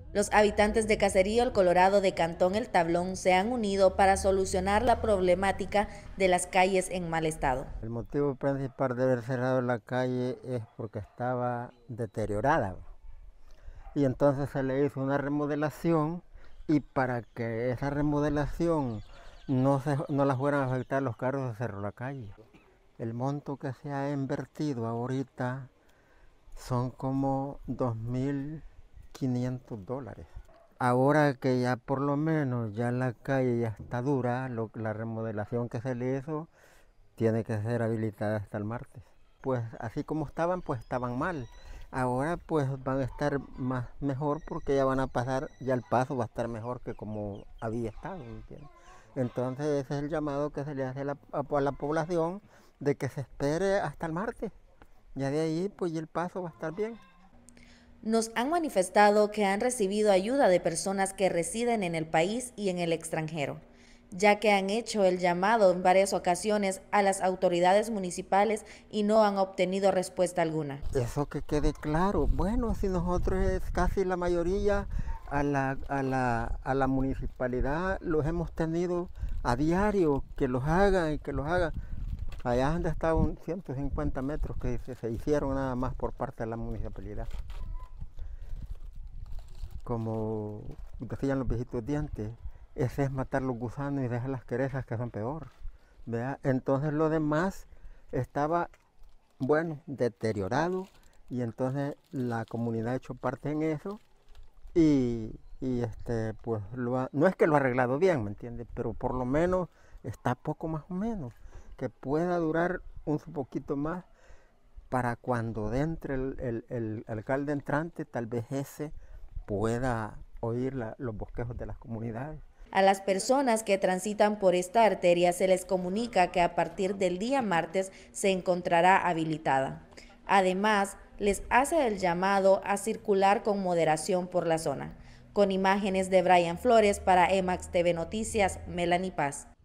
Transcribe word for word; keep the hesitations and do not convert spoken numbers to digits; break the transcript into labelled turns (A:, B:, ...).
A: Los habitantes de Caserío El Colorado de Cantón El Tablón se han unido para solucionar la problemática de las calles en mal estado.
B: El motivo principal de haber cerrado la calle es porque estaba deteriorada. Y entonces se le hizo una remodelación y para que esa remodelación no, se, no la fueran a afectar los carros, se cerró la calle. El monto que se ha invertido ahorita son como dos mil quinientos dólares. Ahora que ya por lo menos ya la calle ya está dura, lo, la remodelación que se le hizo tiene que ser habilitada hasta el martes. Pues así como estaban, pues estaban mal. Ahora pues van a estar más mejor porque ya van a pasar, ya el paso va a estar mejor que como había estado, ¿entiendes? Entonces ese es el llamado que se le hace a la, a la población de que se espere hasta el martes. Ya de ahí pues el paso va a estar bien.
A: Nos han manifestado que han recibido ayuda de personas que residen en el país y en el extranjero, ya que han hecho el llamado en varias ocasiones a las autoridades municipales y no han obtenido respuesta alguna.
B: Eso que quede claro. Bueno, si nosotros es casi la mayoría a la, a la, a la municipalidad los hemos tenido a diario, que los hagan y que los hagan. Allá donde está un ciento cincuenta metros que se, se hicieron nada más por parte de la municipalidad. Como decían los viejitos dientes, ese es matar los gusanos y dejar las querezas que son peor. ¿Vea? Entonces lo demás estaba, bueno, deteriorado y entonces la comunidad ha hecho parte en eso y, y este, pues lo ha, no es que lo ha arreglado bien, ¿me entiendes? Pero por lo menos está poco más o menos, que pueda durar un poquito más para cuando entre el, el, el alcalde entrante, tal vez ese pueda oír la, los bosquejos de las comunidades.
A: A las personas que transitan por esta arteria se les comunica que a partir del día martes se encontrará habilitada. Además, les hace el llamado a circular con moderación por la zona. Con imágenes de Brian Flores para Emax T V Noticias, Melanie Paz.